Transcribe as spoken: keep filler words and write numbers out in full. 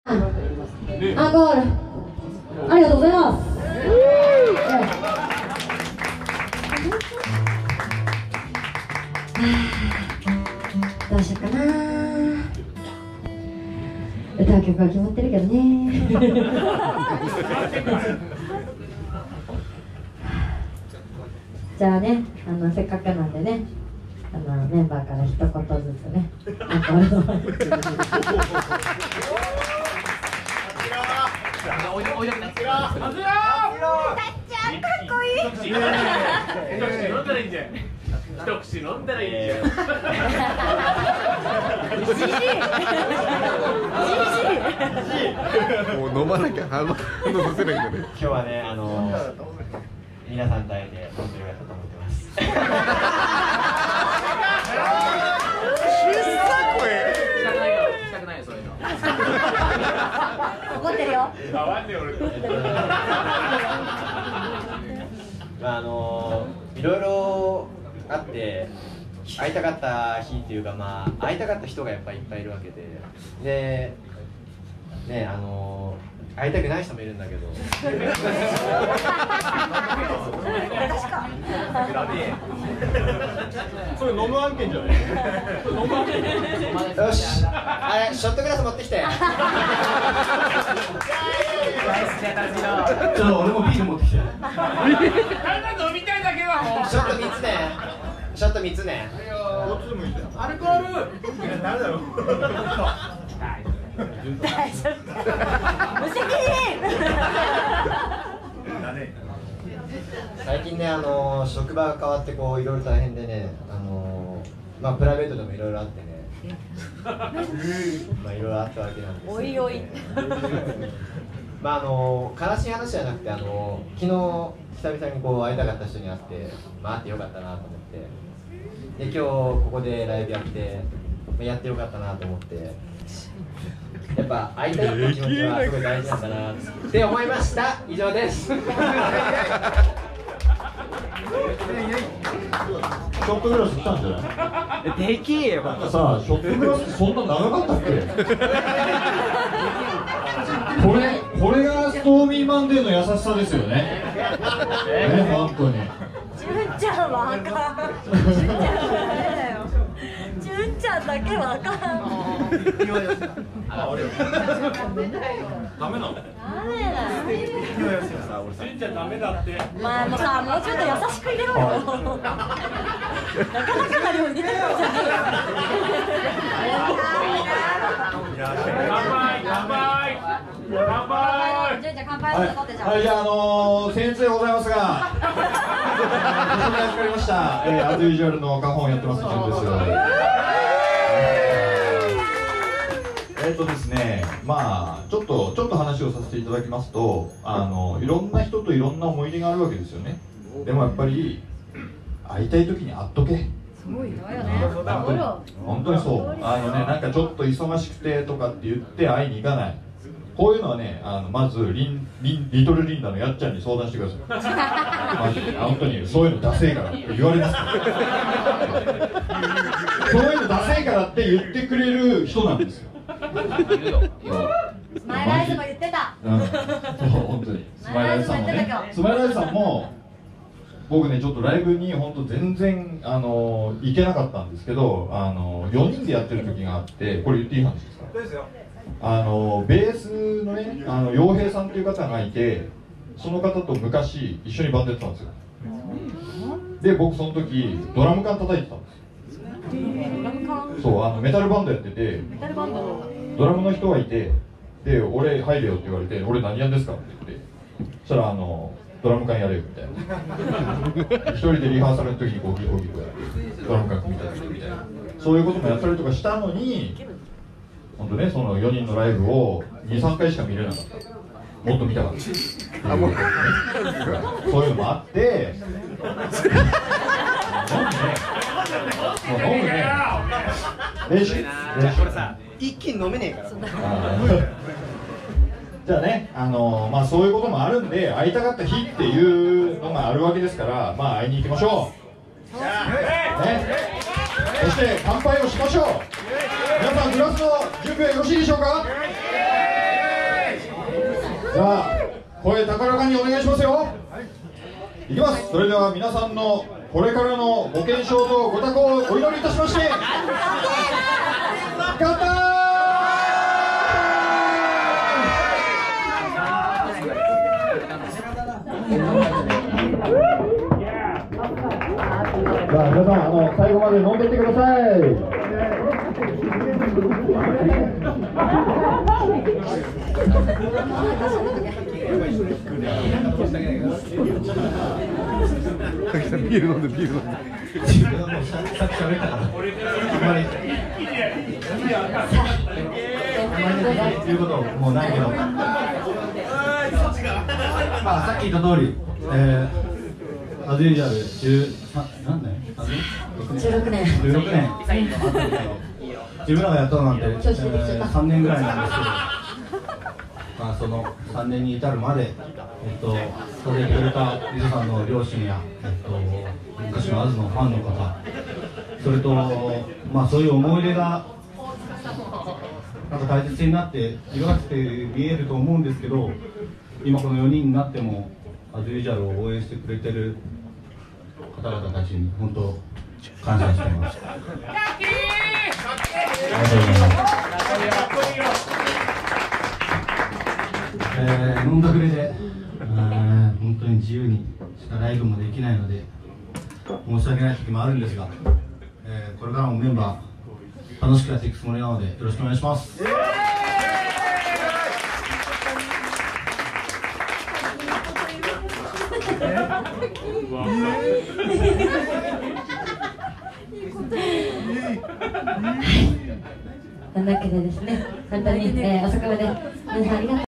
アンコールありがとうございます。どうしようかな。歌う曲は決まってるけどね。じゃあね、あのせっかくなんでね、あのメンバーから一言ずつね、アンコールを。 おいでおいでなってる。たっちゃんかっこいい。一口飲んだらいいんじゃん。一口飲んだらいいんじゃん。 もう飲まなきゃ鼻飲ませないんだね。 今日はね、あのー、皆さんと会えて本当に良かったと思ってます。 したくないよそういうの。 怒ってるよ。 まああのー、いろいろあって会いたかった日っていうか、まあ会いたかった人がやっぱりいっぱいいるわけで、でね、あのー、会いたくない人もいるんだけど。 それ飲む案件じゃない。 よし、あれショットグラス持ってきて。 ちょっと俺もビール持ってきて。 ただ飲みたいだけだもん。 ショット三つね。ショット三つね。 どっちでもいいじゃん。 アルコール。 誰だろう。 大丈夫。無責任。 最近ね、あのー、職場が変わってこういろいろ大変でね、あのー、まあプライベートでもいろいろあってね、まあいろいろあったわけなんですけど、ね、 おいおい。 まああのー、悲しい話じゃなくて、あのー、昨日久々にこう会いたかった人に会って、まあ会ってよかったなと思って、で今日ここでライブやって、まあ、やってよかったなと思って。やっぱ会いたいっていう気持ちはすごい大事なんだなって思いました。以上です。ショットグラス来たんじゃない。 できえよ。 なんかさ、ショットグラスそんな長かったっけ。これ、これがストーミーマンデーの優しさですよね。ね、本当に。 純ちゃんはあかん。純ちゃんはダメだよ。純ちゃんだけはあかん。 あ、俺。ダメなの。 ダメだよ。 純ちゃんダメだって。 お前もさ、もうちょっと優しく入れろよ。なかなかな量入れてるじゃねえよ。 乾杯乾杯乾杯。 純ちゃん乾杯して取ってじゃん。 はい、じゃあ、あのー、先生でございますが。ご紹介預かりました。えー、アズユージュアルの花本やってます。純です。えっとですね、まあちょっとちょっと話をさせていただきますと、あのいろんな人といろんな思い出があるわけですよね。でもやっぱり会いたい時に会っとけ。 すごいよね。 本当に本当にそう。あのね、なんかちょっと忙しくてとかって言って会いに行かない。こういうのはね、あのまずリンリンリトルリンダのやっちゃんに相談してください。マジで本当にそういうのダセえからって言われますから。そういうのダセえからって言ってくれる人なんですよ。 スマイルアイズも言ってた。 うん、そう本当にスマイルアイズさんもね、スマイルアイズさんも僕ねちょっとライブに本当全然あの行けなかったんですけど、あのよにんでやってる時があって、これ言っていい話ですか？ですよ。あのベースのね、あの洋平さんという方がいて、その方と昔一緒にバンドやってたんですよ。で僕その時ドラム缶叩いてたんです。そう、あのメタルバンドやってて、ドラムの人がいて、で俺入れよって言われて、俺何やんですかって言って、そしたらあのドラム缶やれよみたいな。一人でリハーサルの時にこうギコギコやってドラム缶組み立ててみたいな、そういうこともやったりとかしたのに、本当ね、そのよにんのライブをにさんかいしか見れなかった。もっと見たかった。そういうのもあって。もう飲むね。練習。 これさ、一気に飲めねえから。 じゃあね、あのー、まあそういうこともあるんで、会いたかった日っていうのがあるわけですから、まあ会いに行きましょう。ね。そして乾杯をしましょう。皆さんグラスの準備はよろしいでしょうか。 じゃあ声高らかにお願いしますよ。いきます。それでは皆さんのこれからのご健勝とご多幸をお祈りいたしまして、乾杯。じゃあ皆さん、あの最後まで飲んでってください。 ビール飲んでビール飲んで。 自分はもうさっき喋ったから。あまり言うこともうないけど。まあさっき言った通り、えー、アズユージャル十何年？ じゅうろくねん。 じゅうろくねん。自分らがやったのなんて、えー、さんねんぐらいなんですけど、まあそのさんねんに至るまで、えっとそれでくれたリゾさんの両親や、えっと昔のアズのファンの方、それとまあそういう思い出がなんか大切になって色がって見えると思うんですけど、今このよにんになってもアズユージャルを応援してくれてる方々たちに本当感謝しています。ありがとうございます。えー、飲んだくれで、えー、本当に自由にしかライブもできないので申し訳ない時もあるんですが、えー、これからもメンバー楽しくやっていくつもりなのでよろしくお願いします。 というわけでですね、本当に、えー、遅くまで皆さんありがとう。